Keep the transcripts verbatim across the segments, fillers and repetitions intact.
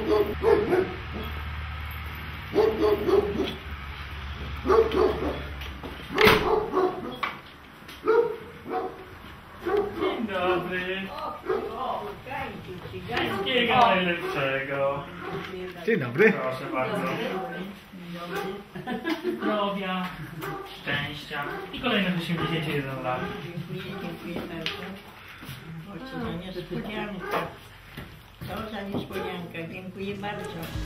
Dzień dobry. Wszystkiego najlepszego. Dzień dobry. Proszę bardzo. Zdrowia, szczęścia i kolejne osiemdziesiąt jeden lat. Dziękuję bardzo. O, co za niespodzianka. Co za niespodzianka. Dziękuję bardzo.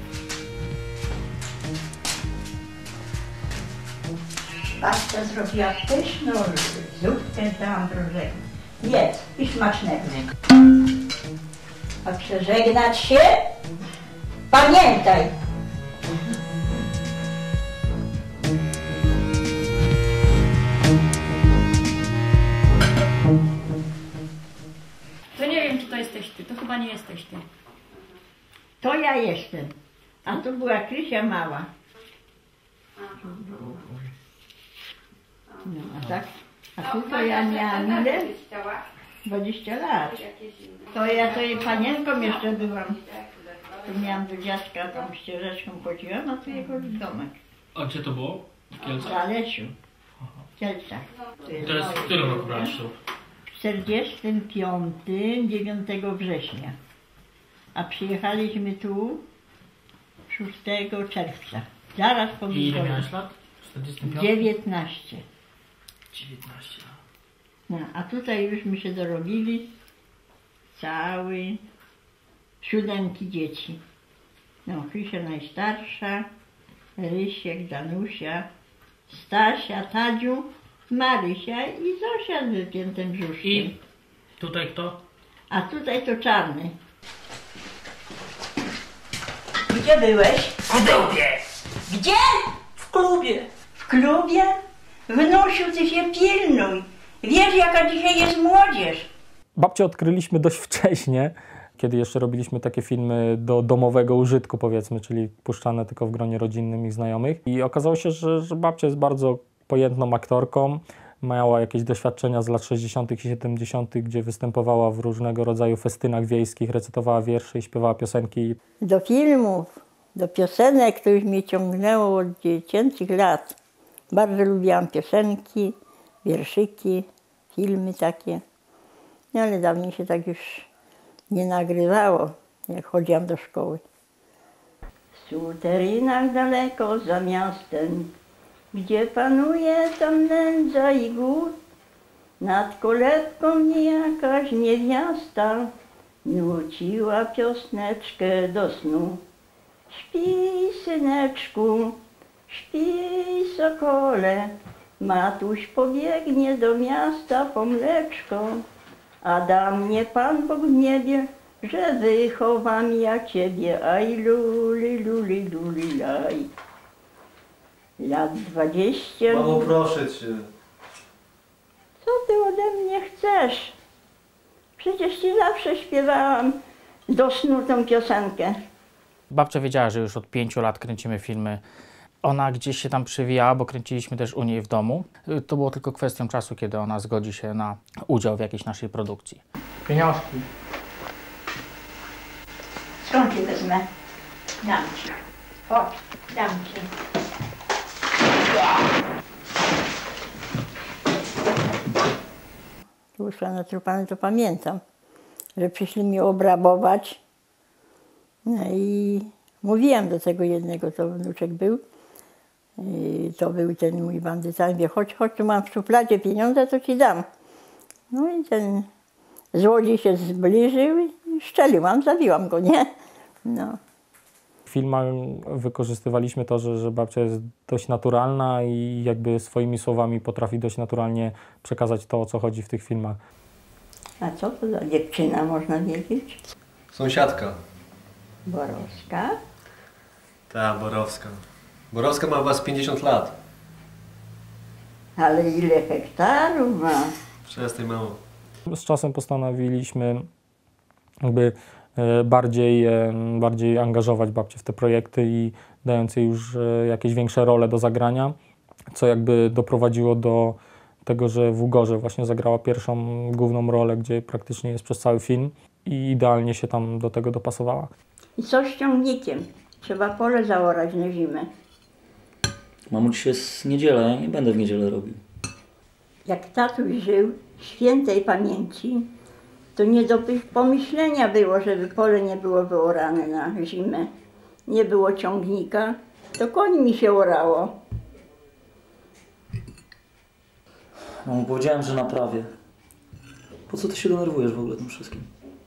Babcia zrobiła pyszną zupkę z ambrożego. Jedz i smacznego. A przeżegnać się? Pamiętaj! To nie wiem, czy to jesteś ty. To chyba nie jesteś ty. To ja jestem. A to była Krysia mała. No, a tak? A tu to ja miałam ile? dwadzieścia lat. To ja to i panienką jeszcze byłam. Tu miałam do dziadka, tam ścieżeczką chodziłam, a tu jego domek. A gdzie to było? W W Kielcach? Zalesiu. W Kielcach. To jest w którym roku brałeś ślub? W czterdziestym piątym, dziewiątego września. A przyjechaliśmy tu szóstego czerwca. Zaraz po I ile wyborze. miałeś lat? czterdziesty piąty? dziewiętnaście. dziewiętnaście lat. No, a tutaj jużśmy się dorobili cały siódemki dzieci. No, Krysia najstarsza, Rysiek, Danusia, Stasia, Tadziu, Marysia i Zosia z wypiętym brzuszkiem. I tutaj kto? A tutaj to Czarny. Gdzie byłeś? W klubie! Gdzie? W klubie. W klubie? Wnusiu, ty się pilnuj. Wiesz, jaka dzisiaj jest młodzież. Babcię odkryliśmy dość wcześnie, kiedy jeszcze robiliśmy takie filmy do domowego użytku, powiedzmy, czyli puszczane tylko w gronie rodzinnym i znajomych. I okazało się, że, że babcia jest bardzo pojętną aktorką. Miała jakieś doświadczenia z lat sześćdziesiątych i siedemdziesiątych, gdzie występowała w różnego rodzaju festynach wiejskich, recytowała wiersze i śpiewała piosenki. Do filmów, do piosenek, to już mnie ciągnęło od dziecięcych lat. Bardzo lubiłam piosenki, wierszyki, filmy takie. No ale dawniej się tak już nie nagrywało, jak chodziłam do szkoły. W suterynach daleko za miastem, gdzie panuje tam nędza i głód, nad kolebką niejakaś niewiasta nuciła piosneczkę do snu. Śpij, syneczku, śpij, sokole, matuś pobiegnie do miasta po mleczko, a da mnie Pan Bóg w niebie, że wychowam ja Ciebie, aj luli, luli, luli, laj. Lat dwadzieścia... Mamo, proszę Cię. Co Ty ode mnie chcesz? Przecież Ci zawsze śpiewałam do snu tą piosenkę. Babcia wiedziała, że już od pięciu lat kręcimy filmy. Ona gdzieś się tam przewijała, bo kręciliśmy też u niej w domu. To było tylko kwestią czasu, kiedy ona zgodzi się na udział w jakiejś naszej produkcji. Pieniążki. Skąd Ci wezmę? Dam Ci. Chodź, dam Ci. Tu uszła na trupany, to pamiętam, że przyszli mnie obrabować. No i mówiłam do tego jednego, to wnuczek był. I to był ten mój bandyta. Mówię, chodź, chodź, tu mam w szufladzie pieniądze, to ci dam. No i ten złodziej się zbliżył i szczeliłam, zabiłam go, nie? No. W filmach wykorzystywaliśmy to, że, że babcia jest dość naturalna i jakby swoimi słowami potrafi dość naturalnie przekazać to, o co chodzi w tych filmach. A co to za dziewczyna, można wiedzieć? Sąsiadka. Borowska? Ta, Borowska. Borowska ma was pięćdziesiąt lat. Ale ile hektarów ma? Przestań, mamo. Z czasem postanowiliśmy jakby e, bardziej, e, bardziej angażować babcię w te projekty i dając jej już e, jakieś większe role do zagrania, co jakby doprowadziło do tego, że w Ugorze właśnie zagrała pierwszą główną rolę, gdzie praktycznie jest przez cały film i idealnie się tam do tego dopasowała. I co z ciągnikiem? Trzeba pole zaorać na zimę. Mamo, dzisiaj jest niedziela, ja nie będę w niedzielę robił. Jak tatuś żył świętej pamięci, to nie do pomyślenia było, żeby pole nie było wyorane na zimę. Nie było ciągnika, to końmi się orało. Mamo, powiedziałem, że naprawię. Po co ty się denerwujesz w ogóle tym wszystkim?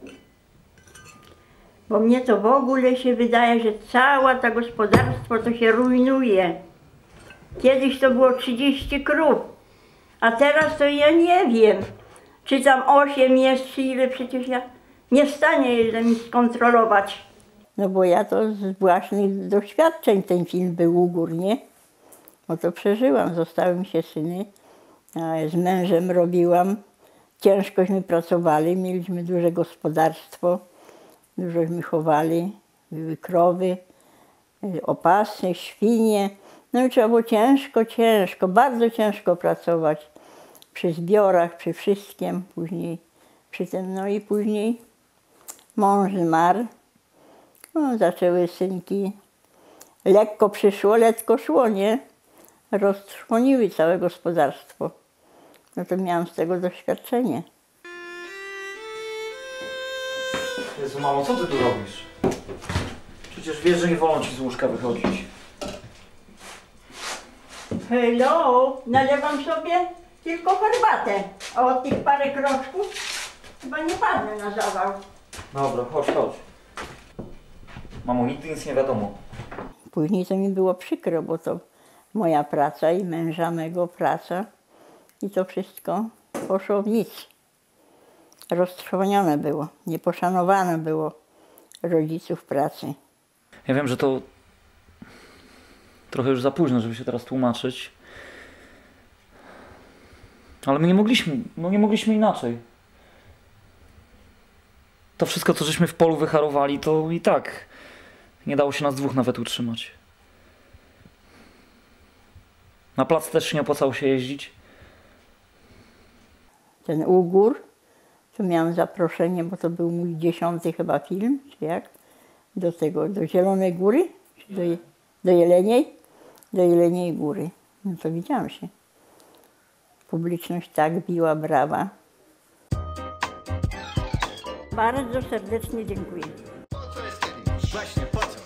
Bo mnie to w ogóle się wydaje, że całe to gospodarstwo to się rujnuje. Kiedyś to było trzydzieści krów, a teraz to ja nie wiem, czy tam osiem jest, czy ile, przecież ja nie w stanie ile mi skontrolować. No bo ja to z własnych doświadczeń ten film był u gór, nie? Bo to przeżyłam, zostały mi się syny, a z mężem robiłam. Ciężkośmy pracowali, mieliśmy duże gospodarstwo, dużośmy chowali, były krowy, opasy, świnie. No i trzeba było ciężko, ciężko, bardzo ciężko pracować przy zbiorach, przy wszystkim, później przy tym, no i później mąż zmarł, no, zaczęły synki, lekko przyszło, lekko szło, nie? Roztrwoniły całe gospodarstwo. No to miałam z tego doświadczenie. Jezu, mamo, co ty tu robisz? Przecież wiesz, że nie wolno ci z łóżka wychodzić. Hello, nalewam sobie tylko herbatę, a od tych parę kroczków chyba nie padnę na zawał. Dobra, chodź, chodź. Mamo, nigdy nic nie wiadomo. Później to mi było przykro, bo to moja praca i męża mego praca i to wszystko poszło w nic. Roztrwonione było, nieposzanowane było rodziców pracy. Ja wiem, że to trochę już za późno, żeby się teraz tłumaczyć. Ale my nie mogliśmy, no nie mogliśmy inaczej. To wszystko, co żeśmy w polu wyharowali, to i tak nie dało się nas dwóch nawet utrzymać. Na plac też nie opłacało się jeździć. Ten Ugór, tu miałam zaproszenie, bo to był mój dziesiąty chyba film, czy jak, do tego, do Zielonej Góry, czy do, do Jeleniej, do Jeleniej Góry. No to widziałam się. Publiczność tak biła brawa. Bardzo serdecznie dziękuję. Właśnie, po co?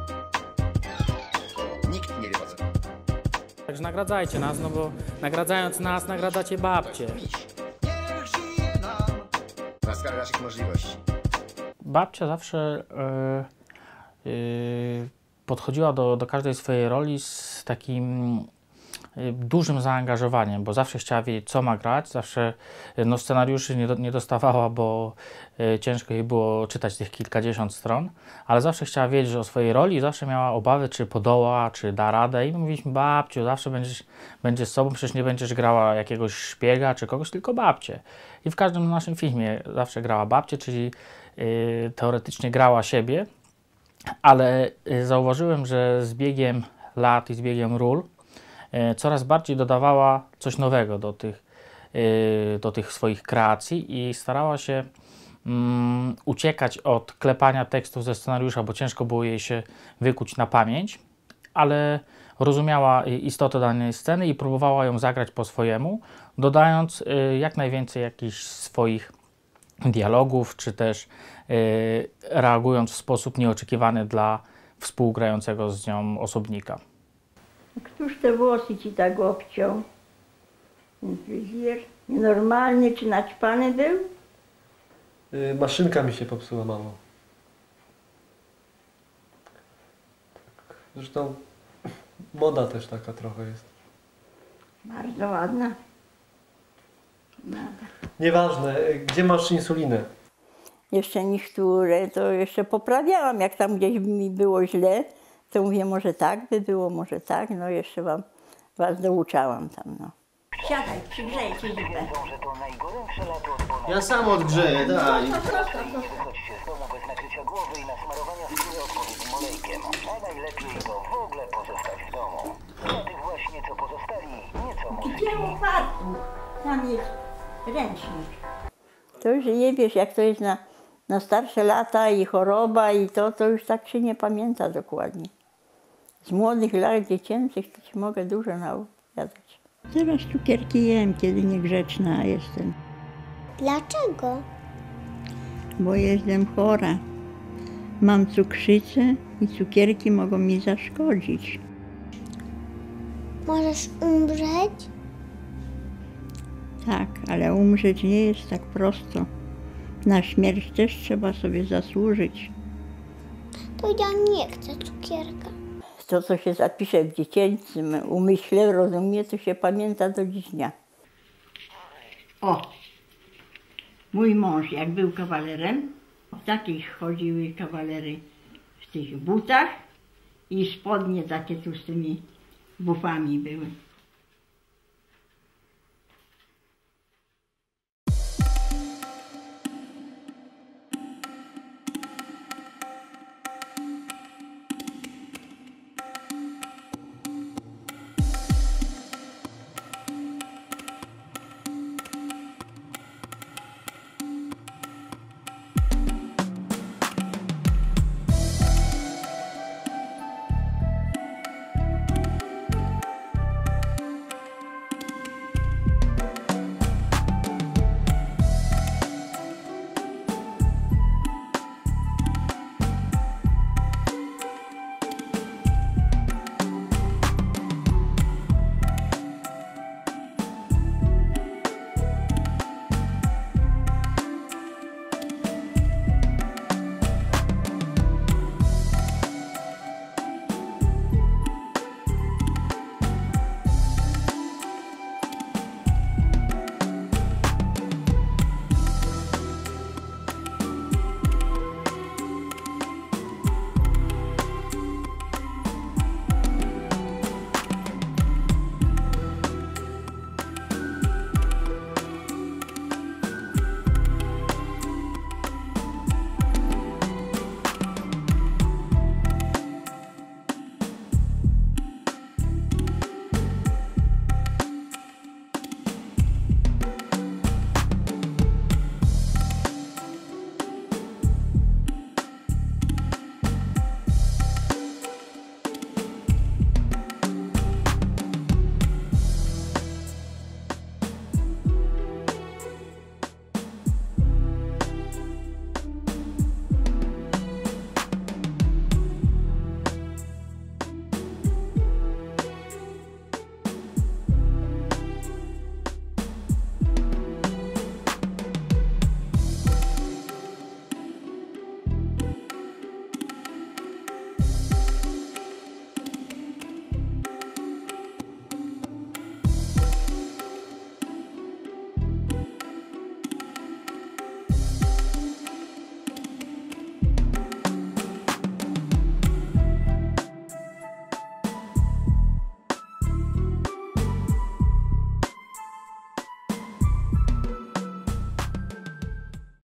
Nikt nie wie po co. Także nagradzajcie nas, no bo nagradzając nas, nagradzacie babcię. Niech żyje nam. Na skalę naszych możliwości. Babcia zawsze yy, yy, podchodziła do, do każdej swojej roli z takim yy, dużym zaangażowaniem, bo zawsze chciała wiedzieć, co ma grać, zawsze yy, no, scenariuszy nie, do, nie dostawała, bo yy, ciężko jej było czytać tych kilkadziesiąt stron, ale zawsze chciała wiedzieć o swojej roli i zawsze miała obawy, czy podoła, czy da radę i my mówiliśmy, babciu, zawsze będziesz, będziesz z sobą, przecież nie będziesz grała jakiegoś szpiega czy kogoś, tylko babcię. I w każdym naszym filmie zawsze grała babcię, czyli Yy, teoretycznie grała siebie, ale yy, zauważyłem, że z biegiem lat i z biegiem ról yy, coraz bardziej dodawała coś nowego do tych, yy, do tych swoich kreacji i starała się yy, uciekać od klepania tekstów ze scenariusza, bo ciężko było jej się wykuć na pamięć, ale rozumiała istotę danej sceny i próbowała ją zagrać po swojemu, dodając yy, jak najwięcej jakichś swoich dialogów, czy też y, reagując w sposób nieoczekiwany dla współgrającego z nią osobnika. Któż te włosy ci tak obciął? Ten fryzjer normalny czy naćpany był? Yy, maszynka mi się popsuła, mamo. Tak. Zresztą moda też taka trochę jest. Bardzo ładna. Nada. Nieważne, gdzie masz insulinę? Jeszcze niektóre to jeszcze poprawiałam, jak tam gdzieś mi było źle, to mówię, może tak by było, może tak, no jeszcze wam, was douczałam tam, no. Siadaj, przygrzejcie zupę. Ja sam odgrzeję, daj. Wychodźcie z domu bez nakrycia głowy i nasmarowania skóry odpowiednim olejkiem. A najlepiej to w ogóle pozostać w domu. Dla tych właśnie, co pozostali, nieco muzyki. Gdzie fartuch? Tam jest ręcznik. To już nie wiesz, jak to jest na, na starsze lata i choroba i to, to już tak się nie pamięta dokładnie. Z młodych lat dziecięcych to ci mogę dużo naopowiadać. Teraz cukierki jem, kiedy niegrzeczna jestem. Dlaczego? Bo jestem chora. Mam cukrzycę i cukierki mogą mi zaszkodzić. Możesz umrzeć? Tak, ale umrzeć nie jest tak prosto. Na śmierć też trzeba sobie zasłużyć. To ja nie chcę cukierka. To, co się zapisze w dziecięcym umyśle, rozumie, to się pamięta do dziś dnia. O! Mój mąż, jak był kawalerem, w takich chodziły kawalery w tych butach i spodnie takie tu z tymi bufami były.